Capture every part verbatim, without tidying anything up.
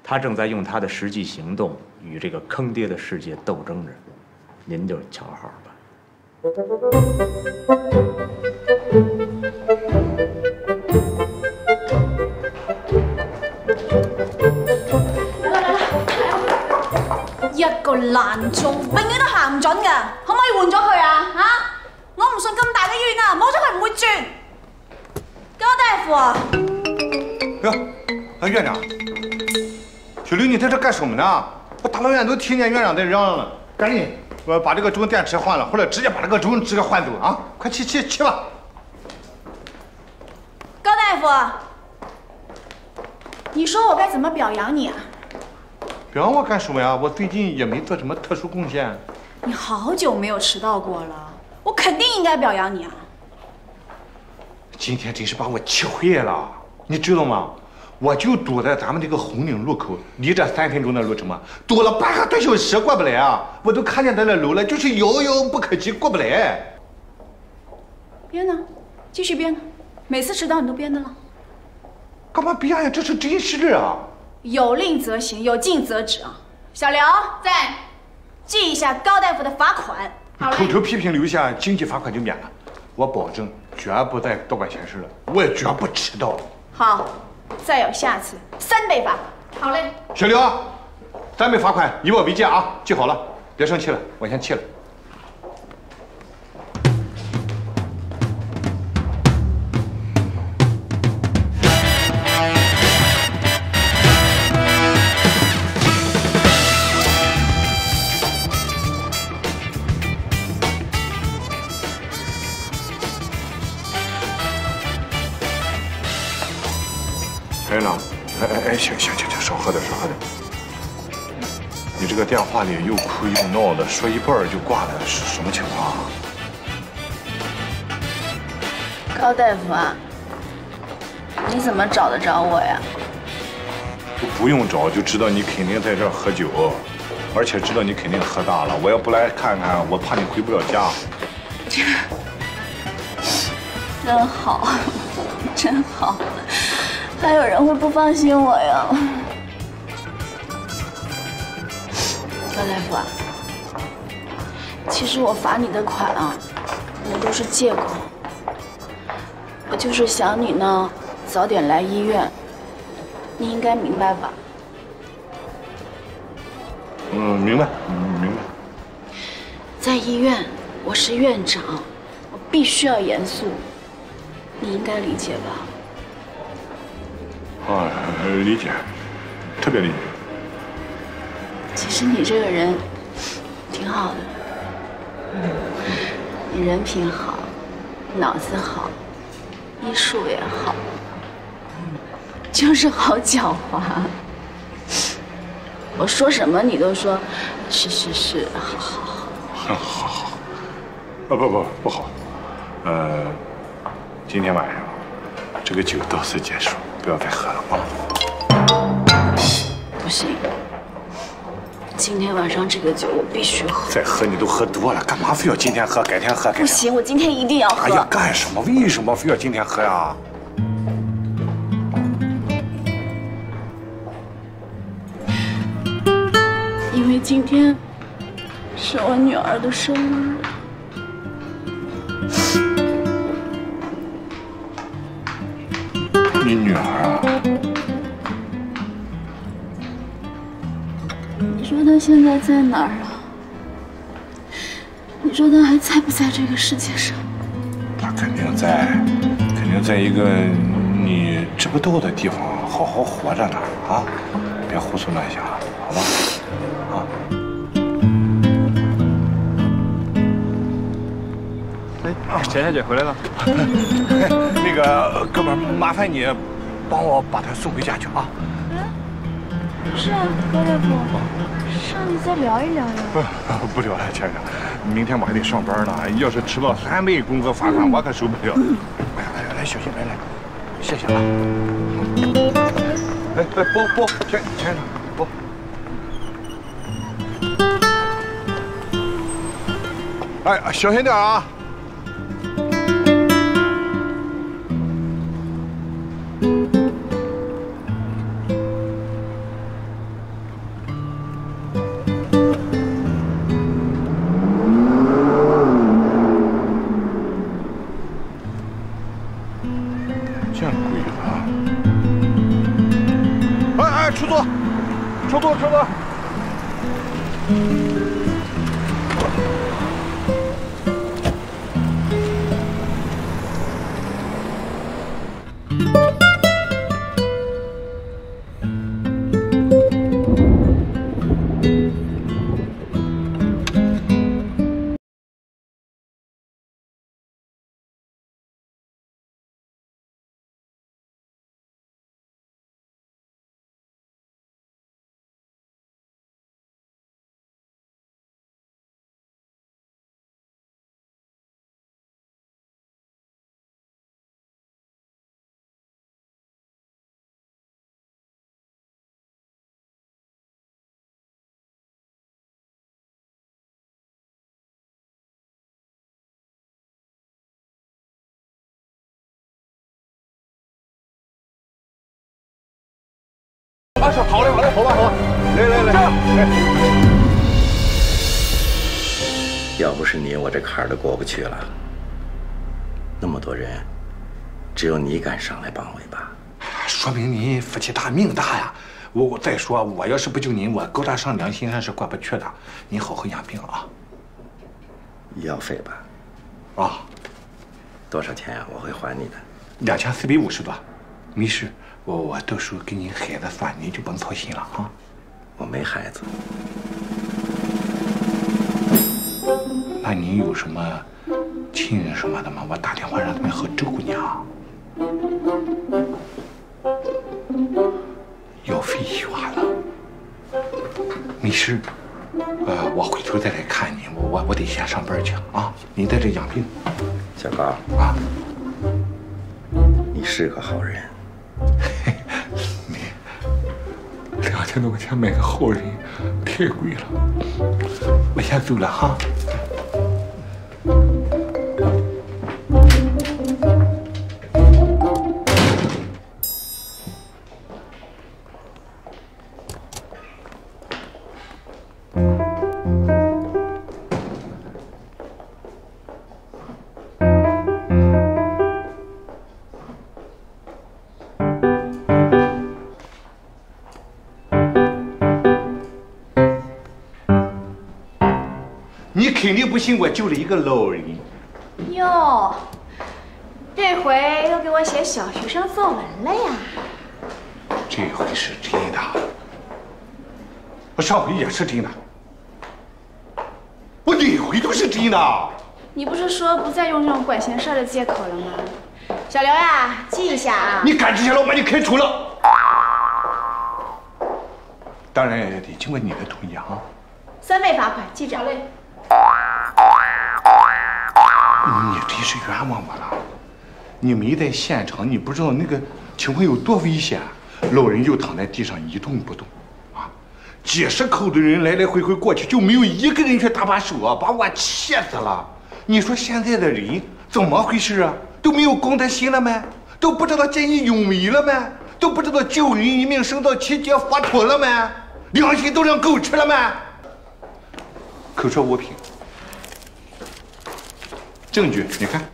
他正在用他的实际行动与这个坑爹的世界斗争着，您就瞧好吧。 來啦來啦！一個爛鐘，永遠都行唔準㗎，可唔可以換咗佢啊？嚇！我唔信咁大嘅醫院啊，冇咗佢唔會轉。高大夫啊！ 呀，啊院長，小刘，你在這幹什麼呢？我大老遠都聽見院長在嚷嚷了，趕緊，我把這個鐘電池換了，或者直接把這個鐘直接換走啊！快去去去吧。 高大夫，你說我該怎麼表揚你啊？ 表揚我幹什麼呀？我最近也沒做什麼特殊貢獻。 你好久沒有遲到過了，我肯定應該表揚你啊。 今天真是把我氣壞了，你知道嗎？我就堵在咱們這個紅嶺路口，離這三分鐘的路程嘛，堵了半個多小時過不來啊！我都看見咱的樓了，就是遙遙不可及，過不來。 編呢？繼續編呢？每次遲到你都編的了。 幹嘛編呀？這是真事啊！ 有令則行，有禁則止啊！小劉在，記一下高大夫的罰款。 口頭批評留下，經濟罰款就免了。我保證絕不再多管閒事了，我也絕不遲到。 好，再有下次，三倍罰。好嘞。 小劉，三倍罰款，以我為戒啊！記好了，別生氣了，我先去了。陈院长，哎哎哎，行行行行，少喝点，少喝点。你这个电话里又哭又闹的，说一半就挂了，是什么情况啊？ 高大夫啊，你怎么找得着我呀？ 都不用找，就知道你肯定在这儿喝酒，而且知道你肯定喝大了。我要不来看看，我怕你回不了家。 真好，真好。还有人会不放心我呀？高大夫啊，其实我罚你的款啊，那都是借口。我就是想你呢，早点来医院，你应该明白吧？ 嗯，明白，明白。 在医院，我是院长，我必须要严肃，你应该理解吧？ 啊，理解，特别理解。 其实你这个人挺好的，你人品好，脑子好，医术也好，就是好狡猾。我说什么你都说是是是，好好好。 好好，啊不不不好，呃，今天晚上这个酒到此结束。不要再喝了啊！ 不行，今天晚上这个酒我必须喝。 再喝你都喝多了，干嘛非要今天喝？改天喝？改天不行，我今天一定要喝。 哎呀，干什么？为什么非要今天喝呀？ 因为今天是我女儿的生日。 你女儿啊？ 你说她现在在哪儿啊？你说她还在不在这个世界上？ 她肯定在，肯定在一个你知不到的地方，好好活着呢啊！别胡思乱想，好吧？啊。 哎，钱小姐回来了。 那个哥们儿，麻烦你帮我把她送回家去啊。 不是啊，高大夫，上去再聊一聊呀。 不，不聊了，亲爱的，明天我还得上班呢。要是迟到三倍工资罚款，我可受不了。来来来来，小心，来来，谢谢啊。来来，包包，亲亲爱的，包。哎，小心点啊！ 快出租，出租，出租。啊，是好嘞，好嘞，好吧，好吧，来来来，来。 要不是你，我这坎儿都过不去了。那么多人，只有你敢上来帮我一把， 说明你福气大，命大呀！我我再说，我要是不救你，我高大上良心上是过不去的。你好好养病啊。 医药费吧？ 啊， 多少钱呀？我会还你的。 两千四百五十多，没事。 我我到时候给你孩子算，你就甭操心了啊！ 我没孩子。 那你有什么亲人什么的吗？我打电话让他们好照顾你啊。药费一万了，没事。呃，我回头再来看你，我我我得先上班去啊！你在这养病。 小高啊， 你是个好人。 你两千多块钱买个好人，太贵了。我先走了哈。你肯定不信我救了一个老人。 哟，这回又给我写小学生作文了呀？ 这回是真的，我上回也是真的，我哪回都是真的。 你不是说不再用这种管闲事的借口了吗？小刘呀，记一下啊！ 你敢直接老把你开除了？当然也得经过你的同意啊。 三倍罚款，记着。 你真是冤枉我了！你没在现场，你不知道那个情况有多危险。老人就躺在地上一动不动，啊，几十口的人来来回回过去，就没有一个人去搭把手啊，把我气死了。你说现在的人怎么回事啊？都没有公德心了吗？都不知道见义勇为了吗？都不知道救人一命胜造七劫佛土了吗？良心都让狗吃了吗？口说无凭。 证据，你看。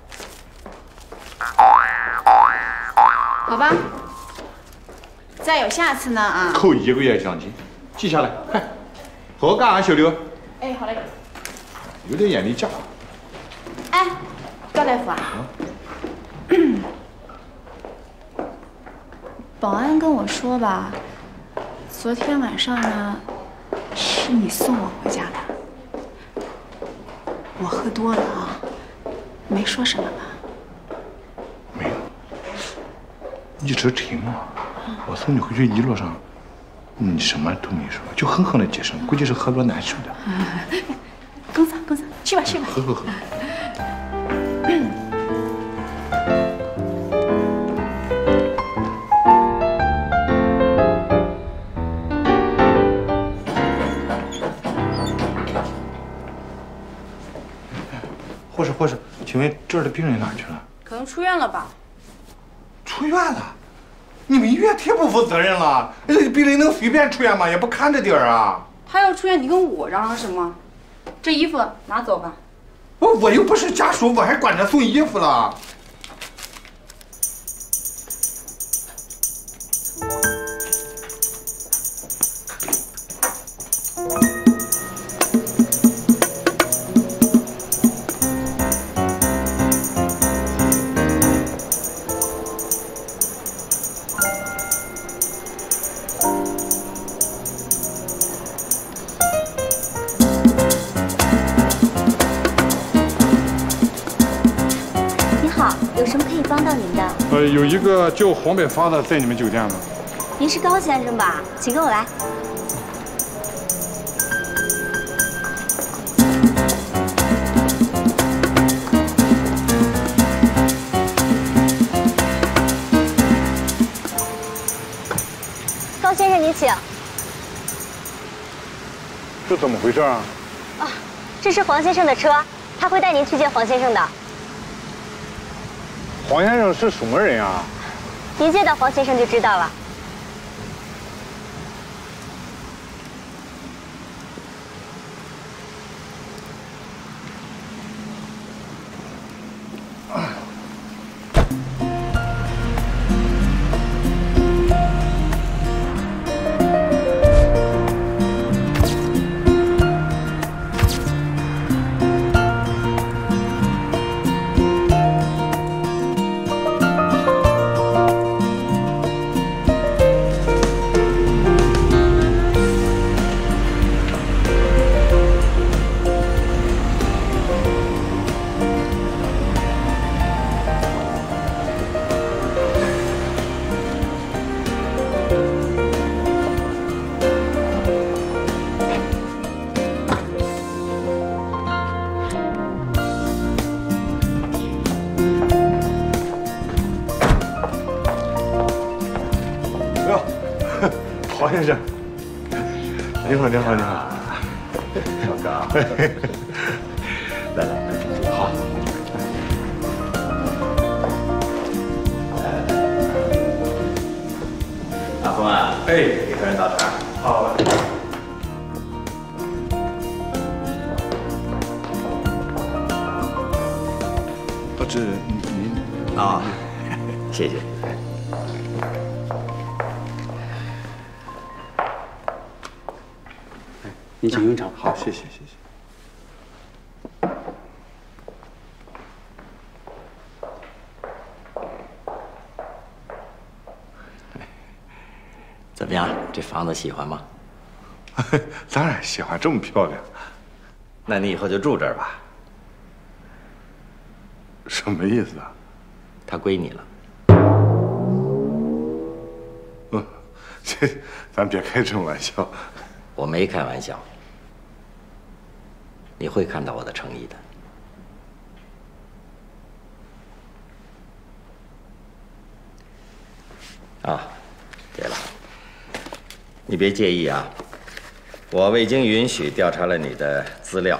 好吧，再有下次呢啊！ 扣一个月奖金，记下来，快，好好干啊，小刘。 哎，好嘞。 有点眼力劲。 哎，高大夫啊，嗯、保安跟我说吧，昨天晚上呢，是你送我回家的。我喝多了啊，没说什么吧？ 没有，一直沉默。我送你回去一路上，你什么都没说，就哼哼了几声，估计是喝多难受的。 公子，公子，去吧去吧。 喝喝喝。护士，护士，请问这儿的病人哪去了？ 可能出院了吧？ 出院了？你们医院太不负责任了！那个病人能随便出院吗？也不看着点儿啊！ 他要出院，你跟我嚷嚷什么？这衣服拿走吧。 我我又不是家属，我还管着送衣服了。 有什么可以帮到您的？ 呃，有一个叫黄百发的在你们酒店吗？ 您是高先生吧？请跟我来。高先生，您请。 这怎么回事啊？ 啊，这是黄先生的车，他会带您去见黄先生的。 黄先生是什么人啊？ 您见到黄先生就知道了。 黄先生，你好，你好，你好， 小刚，来来， 好。 阿峰啊，哎，给客人倒茶。 好。这您啊，谢谢。 您请用茶。 好，谢谢谢谢。 怎么样，这房子喜欢吗？ 当然喜欢，这么漂亮。 那你以后就住这儿吧。 什么意思啊？ 它归你了。 嗯，这咱别开这种玩笑。 我没开玩笑。你会看到我的诚意的。啊，对了，你别介意啊，我未经允许调查了你的资料，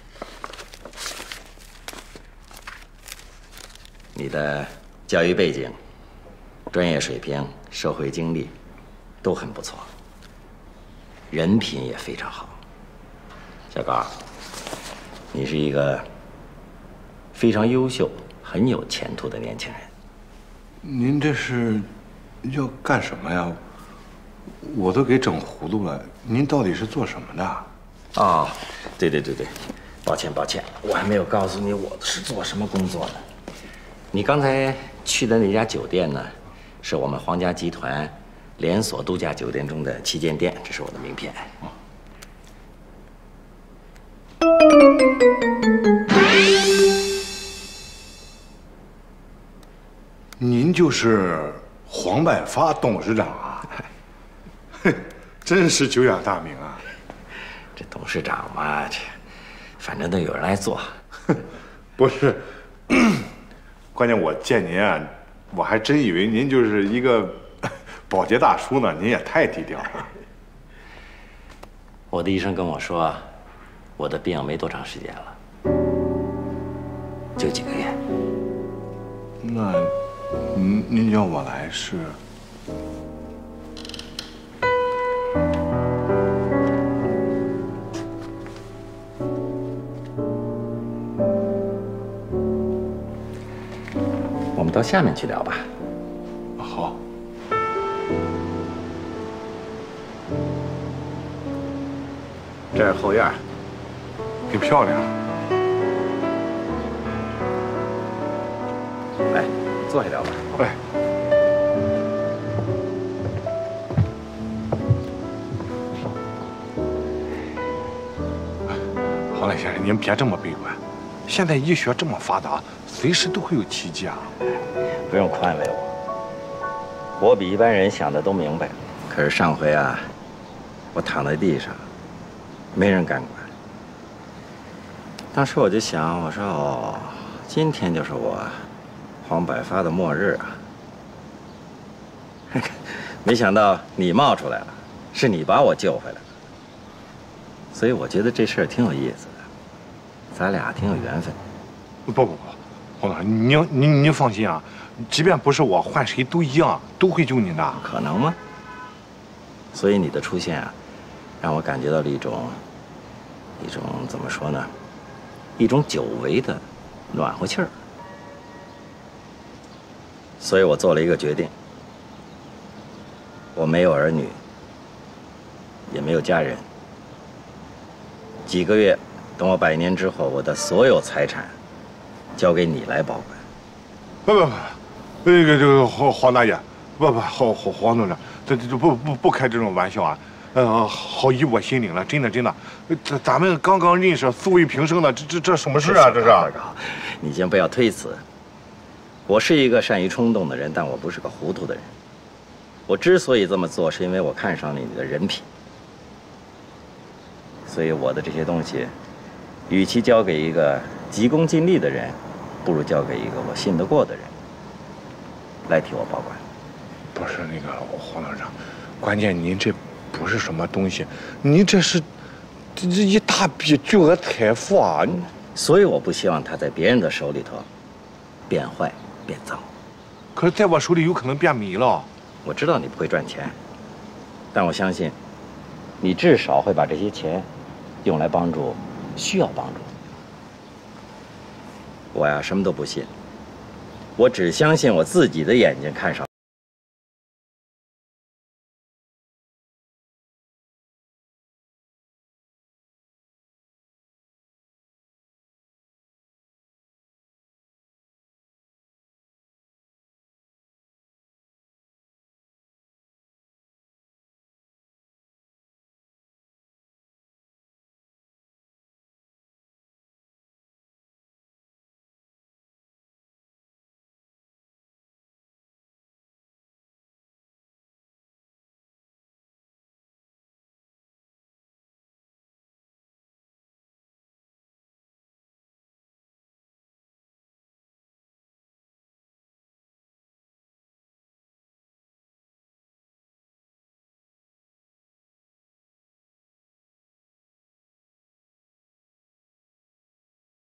你的教育背景、专业水平、社会经历都很不错，人品也非常好。小高，你是一个非常优秀、很有前途的年轻人。 您这是要干什么呀？我都给整糊涂了。您到底是做什么的？ 哦，对对对对，抱歉抱歉，我还没有告诉你我是做什么工作的。你刚才去的那家酒店呢，是我们皇家集团连锁度假酒店中的旗舰店，这是我的名片。 您就是黄百发董事长啊？嘿，真是久仰大名啊！ 这董事长嘛，这反正都有人来做。 不是，关键我见您啊，我还真以为您就是一个保洁大叔呢。您也太低调了。 我的医生跟我说，我的病没多长时间了，就几个月。 那您您要我来是？ 我们到下面去聊吧。 好。 这是后院， 挺漂亮。 来，坐下聊吧。 哎。黄磊先生，您别这么悲观。现在医学这么发达， 随时都会有奇迹啊！ 不用宽慰我，我比一般人想的都明白。可是上回啊，我躺在地上，没人敢管。当时我就想，我说哦，今天就是我黄百发的末日啊！没想到你冒出来了，是你把我救回来了。所以我觉得这事儿挺有意思的，咱俩挺有缘分。 不不不，黄老师，您您您放心啊，即便不是我，换谁都一样，都会救您的。 可能吗？所以你的出现啊，让我感觉到了一种一种怎么说呢？一种久违的暖和气儿。所以我做了一个决定，我没有儿女，也没有家人。几个月，等我百年之后，我的所有财产交给你来保管。 不不不，那个这个黄黄大爷，不不黄黄黄董事长，这这不不不开这种玩笑啊！呃，好意我心领了，真的真的，咱咱们刚刚认识，素未平生的，这这这什么事啊？这是？ 你先不要推辞。我是一个善于冲动的人，但我不是个糊涂的人。我之所以这么做，是因为我看上了你的人品。所以我的这些东西，与其交给一个急功近利的人，不如交给一个我信得过的人来替我保管。 不是那个黄董事长，关键您这不是什么东西，您这是这这一大笔巨额财富啊！ 所以我不希望它在别人的手里头变坏变脏。 可是在我手里有可能变没了。 我知道你不会赚钱，但我相信你至少会把这些钱用来帮助需要帮助。我呀，什么都不信，我只相信我自己的眼睛看上。